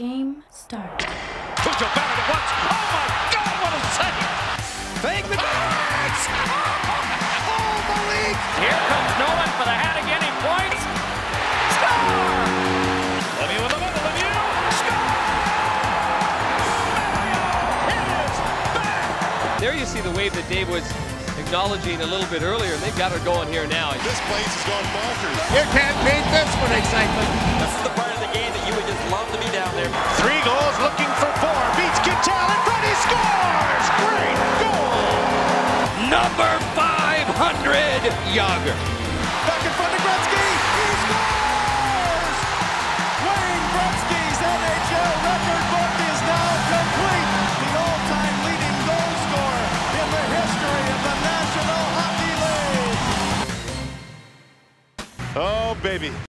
Game start. Pujo batted it once. Oh my God, what a save! Fake the bags! Oh, Malik! Here comes Nolan for the hat again. He points. Score! Lemieux with the middle. Lemieux! Score! Mario is back! There you see the wave that Dave was acknowledging a little bit earlier. They've got her going here now. This place is going bonkers. You can't beat this one excitement. This is the part of the game that you would just love to be down there. 3 goals, looking for 4. Beats Kittel in front. He scores! Great goal! Number 500, Yager. Back in front of Gretzky. He scores! Wayne Gretzky's NHL record book is now complete. The all-time leading goal scorer in the history of the National Hockey League. Oh, baby.